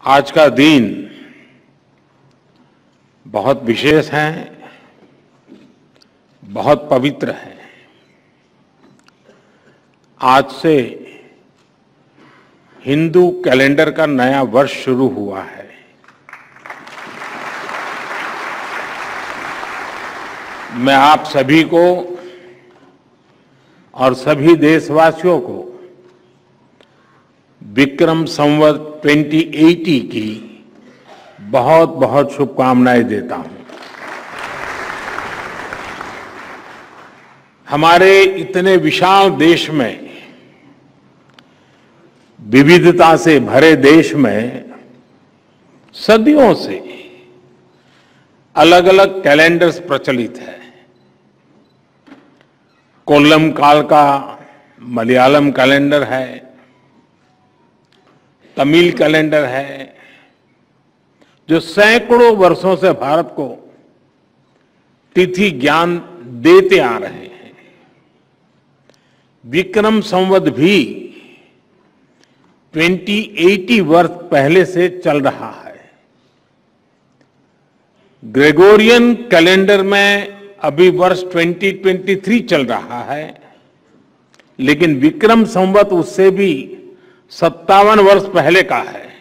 आज का दिन बहुत विशेष है, बहुत पवित्र है। आज से हिंदू कैलेंडर का नया वर्ष शुरू हुआ है। मैं आप सभी को और सभी देशवासियों को विक्रम संवत 2080 की बहुत बहुत शुभकामनाएं देता हूं। हमारे इतने विशाल देश में, विविधता से भरे देश में सदियों से अलग अलग कैलेंडर्स प्रचलित है। कोल्लम काल का मलयालम कैलेंडर है, तमिल कैलेंडर है, जो सैकड़ों वर्षों से भारत को तिथि ज्ञान देते आ रहे हैं। विक्रम संवत भी 2080 वर्ष पहले से चल रहा है। ग्रेगोरियन कैलेंडर में अभी वर्ष 2023 चल रहा है, लेकिन विक्रम संवत उससे भी 57 वर्ष पहले का है।